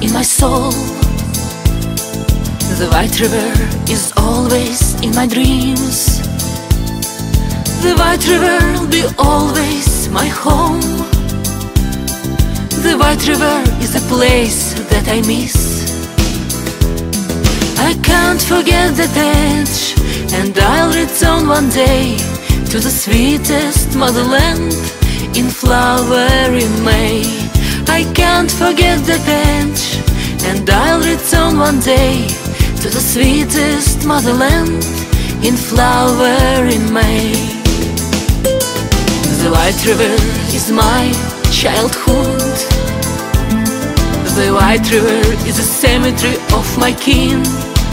in my soul. The white river is always in my dreams. The white river will be always my home. The white river is a place that I miss. I can't forget that edge, and I'll return one day to the sweetest motherland in flowering May. I can't forget that edge, and I'll return one day to the sweetest motherland in flowering May. The white river is my childhood. The white river is a cemetery of my kin.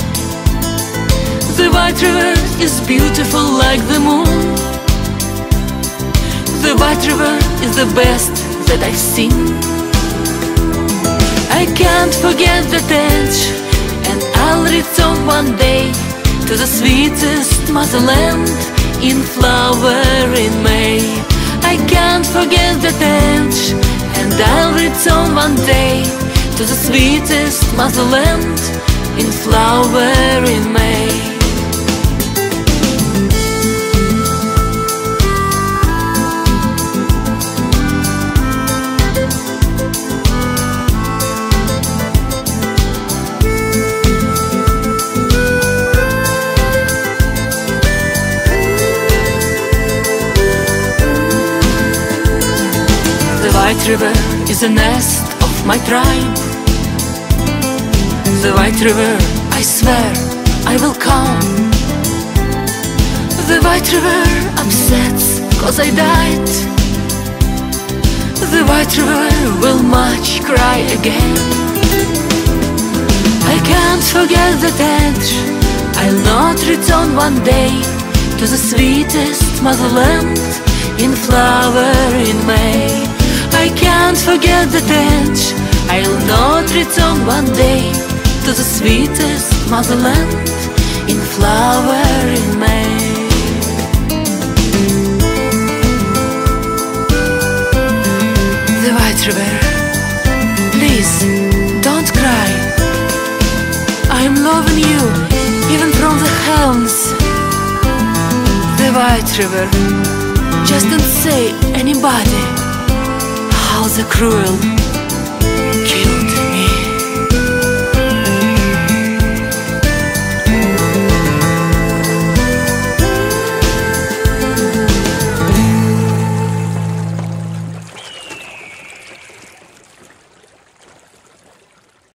The white river is beautiful like the moon. The white river is the best that I've seen. I can't forget that edge, and I'll return one day to the sweetest motherland in flowering May. I can't forget that edge, and I'll return one day to the sweetest motherland in flowering May. The white river is the nest of my tribe. The white river, I swear, I will come. The white river upsets 'cause I died. The white river will much cry again. I can't forget that edge. I'll not return one day to the sweetest motherland in flowering May. I can't forget that edge. I'll not return one day to the sweetest motherland in flowering May. The white river, please don't cry. I'm loving you even from the heavens. The white river, just don't say anybody how the cruel kill